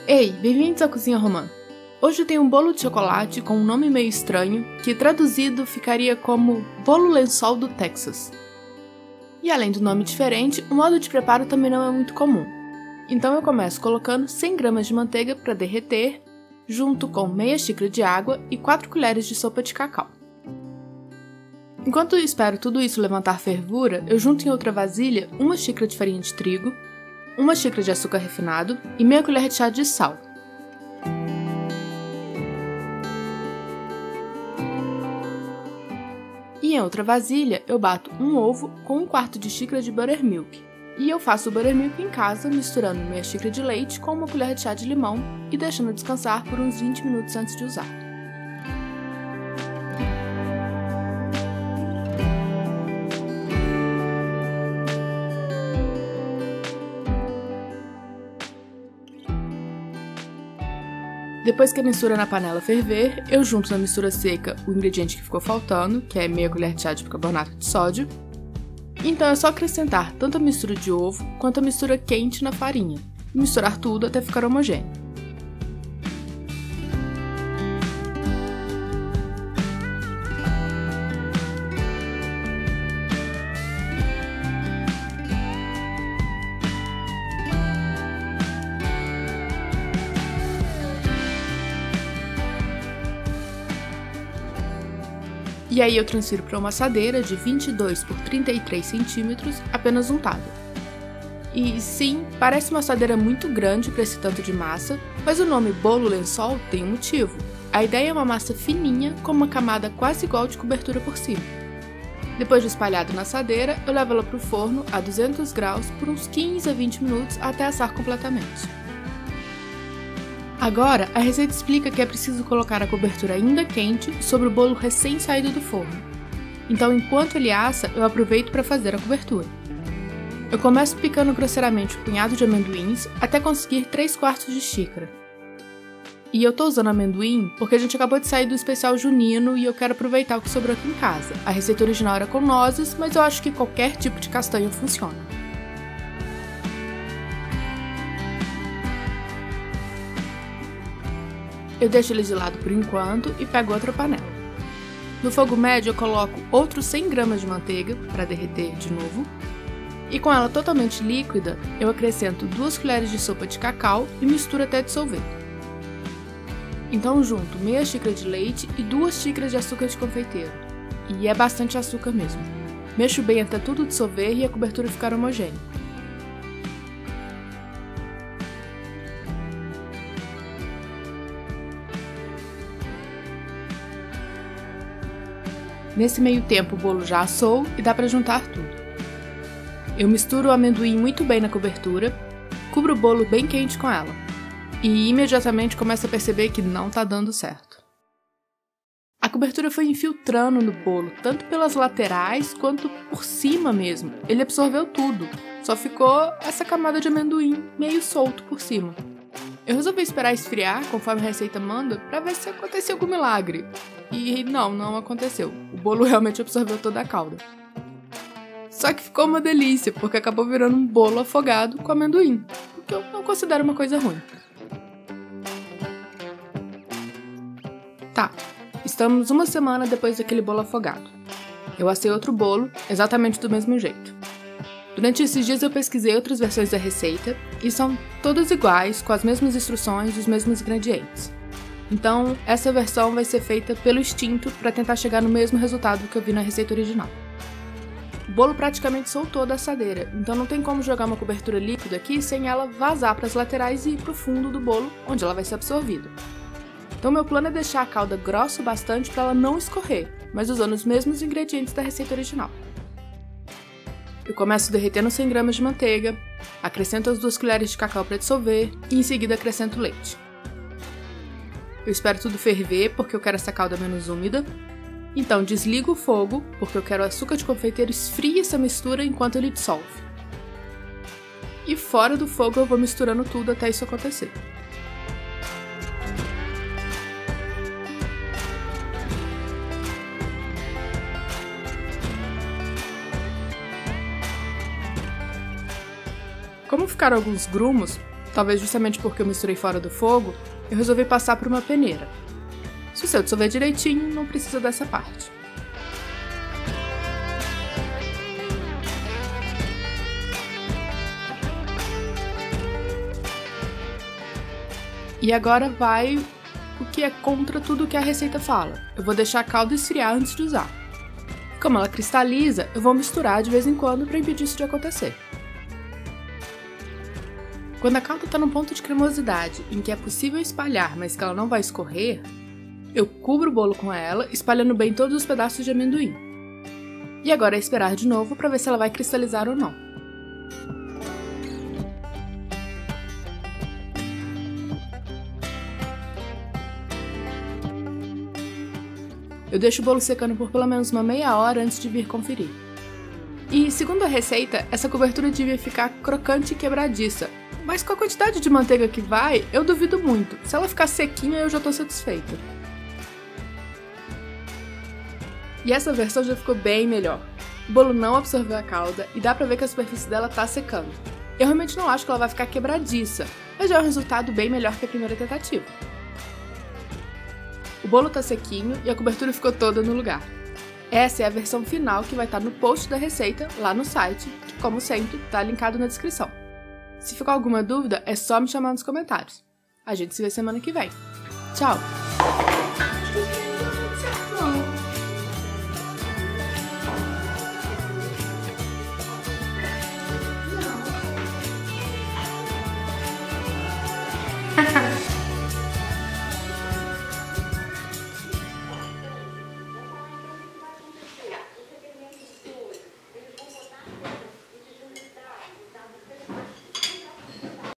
Ei, bem-vindos à Cozinha Romã! Hoje eu tenho um bolo de chocolate com um nome meio estranho, que traduzido ficaria como Bolo Lençol do Texas. E além do nome diferente, o modo de preparo também não é muito comum. Então eu começo colocando 100 gramas de manteiga para derreter, junto com meia xícara de água e 4 colheres de sopa de cacau. Enquanto eu espero tudo isso levantar fervura, eu junto em outra vasilha 1 xícara de farinha de trigo, 1 xícara de açúcar refinado e meia colher de chá de sal. E em outra vasilha eu bato um ovo com 1/4 de xícara de buttermilk. E eu faço o buttermilk em casa, misturando meia xícara de leite com 1 colher de chá de limão e deixando descansar por uns 20 minutos antes de usar. Depois que a mistura na panela ferver, eu junto na mistura seca o ingrediente que ficou faltando, que é meia colher de chá de bicarbonato de sódio. Então é só acrescentar tanto a mistura de ovo quanto a mistura quente na farinha, e misturar tudo até ficar homogêneo. E aí eu transfiro para uma assadeira de 22 por 33 centímetros, apenas untada. E sim, parece uma assadeira muito grande para esse tanto de massa, mas o nome bolo lençol tem um motivo. A ideia é uma massa fininha com uma camada quase igual de cobertura por cima. Depois de espalhado na assadeira, eu levo ela para o forno a 200 graus por uns 15 a 20 minutos até assar completamente. Agora, a receita explica que é preciso colocar a cobertura ainda quente sobre o bolo recém-saído do forno. Então, enquanto ele assa, eu aproveito para fazer a cobertura. Eu começo picando grosseiramente um punhado de amendoins até conseguir 3/4 de xícara. E eu tô usando amendoim porque a gente acabou de sair do especial junino e eu quero aproveitar o que sobrou aqui em casa. A receita original era com nozes, mas eu acho que qualquer tipo de castanha funciona. Eu deixo ele de lado por enquanto e pego outra panela. No fogo médio eu coloco outros 100 gramas de manteiga para derreter de novo. E com ela totalmente líquida, eu acrescento 2 colheres de sopa de cacau e misturo até dissolver. Então junto meia xícara de leite e 2 xícaras de açúcar de confeiteiro. E é bastante açúcar mesmo. Mexo bem até tudo dissolver e a cobertura ficar homogênea. Nesse meio tempo o bolo já assou e dá para juntar tudo. Eu misturo o amendoim muito bem na cobertura, cubro o bolo bem quente com ela. E imediatamente começo a perceber que não tá dando certo. A cobertura foi infiltrando no bolo, tanto pelas laterais quanto por cima mesmo. Ele absorveu tudo, só ficou essa camada de amendoim meio solto por cima. Eu resolvi esperar esfriar, conforme a receita manda, para ver se acontecia algum milagre. E não aconteceu. O bolo realmente absorveu toda a calda. Só que ficou uma delícia, porque acabou virando um bolo afogado com amendoim, o que eu não considero uma coisa ruim. Tá, estamos uma semana depois daquele bolo afogado. Eu assei outro bolo, exatamente do mesmo jeito. Durante esses dias eu pesquisei outras versões da receita e são todas iguais, com as mesmas instruções e os mesmos ingredientes. Então, essa versão vai ser feita pelo instinto para tentar chegar no mesmo resultado que eu vi na receita original. O bolo praticamente soltou da assadeira, então não tem como jogar uma cobertura líquida aqui sem ela vazar para as laterais e ir para o fundo do bolo, onde ela vai ser absorvida. Então meu plano é deixar a calda grossa o bastante para ela não escorrer, mas usando os mesmos ingredientes da receita original. Eu começo derretendo 100 gramas de manteiga, acrescento as 2 colheres de cacau para dissolver e em seguida acrescento leite. Eu espero tudo ferver porque eu quero essa calda menos úmida. Então desligo o fogo porque eu quero o açúcar de confeiteiro esfrie essa mistura enquanto ele dissolve. E fora do fogo eu vou misturando tudo até isso acontecer. Como ficaram alguns grumos, talvez justamente porque eu misturei fora do fogo, eu resolvi passar por uma peneira. Se o seu dissolver direitinho, não precisa dessa parte. E agora vai o que é contra tudo que a receita fala. Eu vou deixar a calda esfriar antes de usar. Como ela cristaliza, eu vou misturar de vez em quando para impedir isso de acontecer. Quando a calda está num ponto de cremosidade em que é possível espalhar, mas que ela não vai escorrer, eu cubro o bolo com ela, espalhando bem todos os pedaços de amendoim. E agora é esperar de novo para ver se ela vai cristalizar ou não. Eu deixo o bolo secando por pelo menos uma meia hora antes de vir conferir. E, segundo a receita, essa cobertura devia ficar crocante e quebradiça, mas com a quantidade de manteiga que vai, eu duvido muito. Se ela ficar sequinha, eu já tô satisfeita. E essa versão já ficou bem melhor. O bolo não absorveu a calda e dá pra ver que a superfície dela tá secando. Eu realmente não acho que ela vai ficar quebradiça, mas já é um resultado bem melhor que a primeira tentativa. O bolo tá sequinho e a cobertura ficou toda no lugar. Essa é a versão final que vai estar no post da receita lá no site, que, como sempre, tá linkado na descrição. Se ficou alguma dúvida, é só me chamar nos comentários. A gente se vê semana que vem. Tchau!